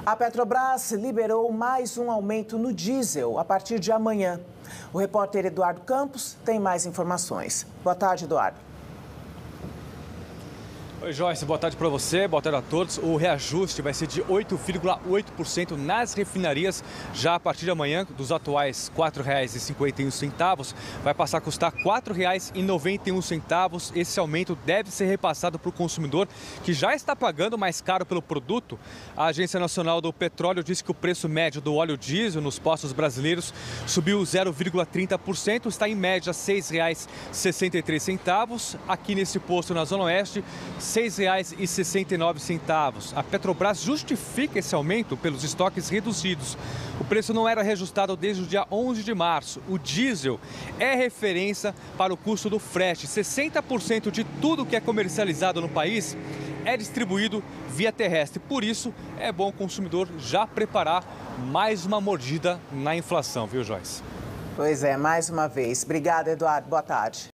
A Petrobras liberou mais um aumento no diesel a partir de amanhã. O repórter Eduardo Campos tem mais informações. Boa tarde, Eduardo. Oi, Joyce, boa tarde para você, boa tarde a todos. O reajuste vai ser de 8,8% nas refinarias já a partir de amanhã, dos atuais R$ 4,51, vai passar a custar R$ 4,91. Esse aumento deve ser repassado para o consumidor que já está pagando mais caro pelo produto. A Agência Nacional do Petróleo disse que o preço médio do óleo diesel nos postos brasileiros subiu 0,30%, está em média R$ 6,63. Aqui nesse posto na Zona Oeste, R$ 6,69. A Petrobras justifica esse aumento pelos estoques reduzidos. O preço não era reajustado desde o dia 11 de março. O diesel é referência para o custo do frete. 60% de tudo que é comercializado no país é distribuído via terrestre. Por isso, é bom o consumidor já preparar mais uma mordida na inflação, viu, Joyce? Pois é, mais uma vez. Obrigada, Eduardo. Boa tarde.